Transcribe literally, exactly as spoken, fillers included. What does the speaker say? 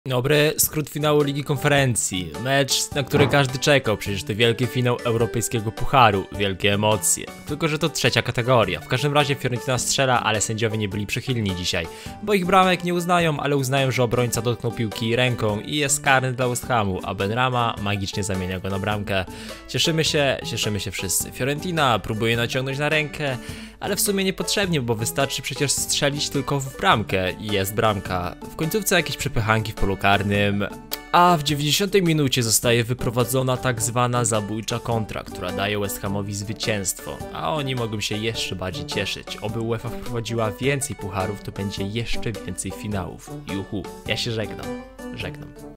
Dobry, skrót finału Ligi Konferencji. Mecz, na który każdy czekał, przecież to wielki finał Europejskiego Pucharu. Wielkie emocje. Tylko że to trzecia kategoria. W każdym razie Fiorentina strzela, ale sędziowie nie byli przychylni dzisiaj. Bo ich bramek nie uznają, ale uznają, że obrońca dotknął piłki ręką i jest karny dla West Hamu, a Benrahma magicznie zamienia go na bramkę. Cieszymy się, cieszymy się wszyscy. Fiorentina próbuje naciągnąć na rękę, ale w sumie niepotrzebnie, bo wystarczy przecież strzelić tylko w bramkę i jest bramka. W końcówce jakieś przepychanki w polu karnym, a w dziewięćdziesiątej minucie zostaje wyprowadzona tak zwana zabójcza kontra, która daje West Hamowi zwycięstwo, a oni mogą się jeszcze bardziej cieszyć. Oby UEFA wprowadziła więcej pucharów, to będzie jeszcze więcej finałów. Juhu, ja się żegnam, żegnam.